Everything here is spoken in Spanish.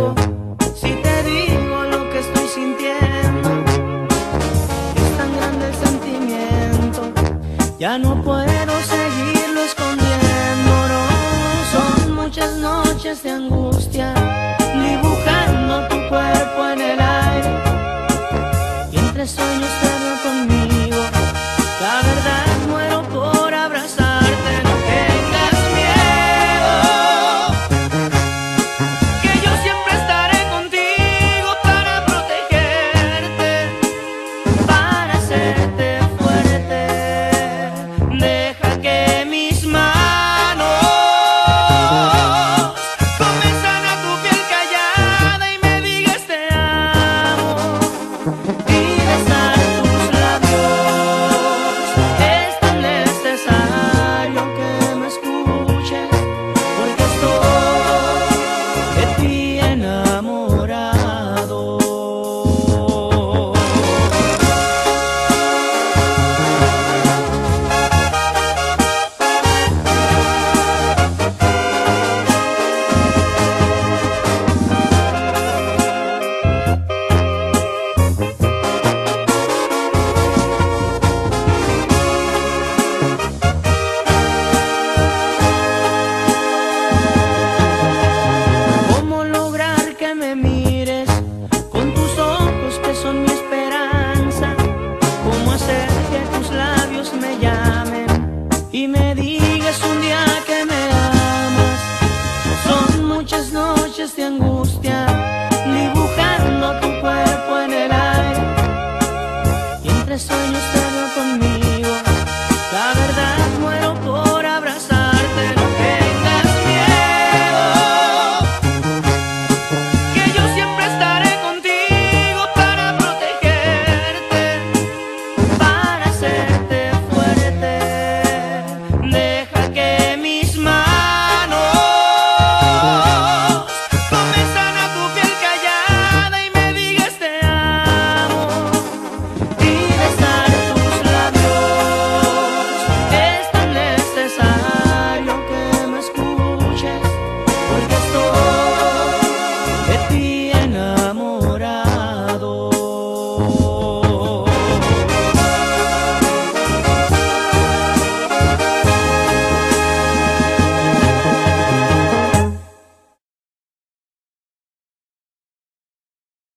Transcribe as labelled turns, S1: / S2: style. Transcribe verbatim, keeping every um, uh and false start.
S1: contigo. Si te digo lo que estoy sintiendo, es tan grande el sentimiento, ya no puedo seguirlo escondiendo, no. Son muchas noches de angustia, dibujando tu cuerpo en el aire, y entre sueños te veo conmigo. La verdad muero por abrazarte, no tengas miedo, que yo siempre estaré contigo para protegerte, para hacerte fuerte. Deja que mis manos comienzan a tu piel callada y me digas te amo, y besar tus labios. Es tan necesario que me escuches, porque estoy de ti enamorado. ¿Cómo lograr que me mires con tus ojos que son mi esperanza? ¿Cómo hacer que tus labios me llamen y me digas un día que me amas? Son muchas noches de angustia, dibujando tu cuerpo en el aire, y entre sueños te veo conmigo. La verdad muero por abrazarte, no tengas miedo, que yo siempre estaré contigo para protegerte, para hacerte fuerte. Deja que mis manos comienzan a tu piel callada y me digas te amo, y besar tus labios. Es tan necesario que me escuches, porque estoy de ti enamorado.